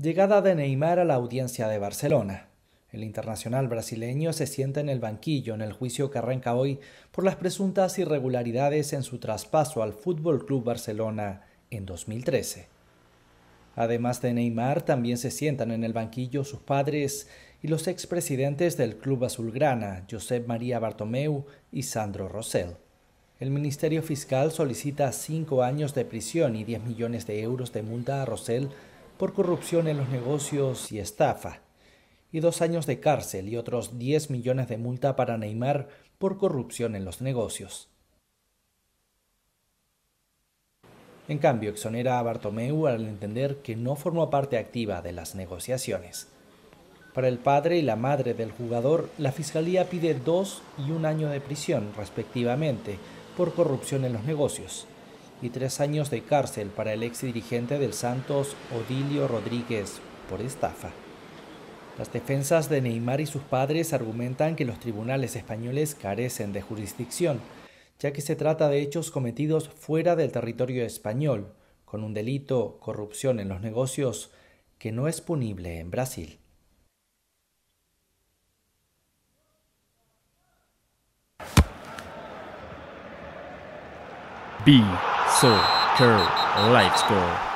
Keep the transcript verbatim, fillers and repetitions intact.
Llegada de Neymar a la audiencia de Barcelona. El internacional brasileño se sienta en el banquillo en el juicio que arranca hoy por las presuntas irregularidades en su traspaso al F C Barcelona en dos mil trece. Además de Neymar, también se sientan en el banquillo sus padres y los expresidentes del club azulgrana, Josep Maria Bartomeu y Sandro Rosell. El Ministerio Fiscal solicita cinco años de prisión y diez millones de euros de multa a Rosell por corrupción en los negocios y estafa, y dos años de cárcel y otros diez millones de multa para Neymar por corrupción en los negocios. En cambio, exonera a Bartomeu al entender que no formó parte activa de las negociaciones. Para el padre y la madre del jugador, la Fiscalía pide dos y un año de prisión, respectivamente, por corrupción en los negocios, y tres años de cárcel para el exdirigente del Santos, Odilio Rodríguez, por estafa. Las defensas de Neymar y sus padres argumentan que los tribunales españoles carecen de jurisdicción, ya que se trata de hechos cometidos fuera del territorio español, con un delito, corrupción en los negocios, que no es punible en Brasil. B Soccer Live Score.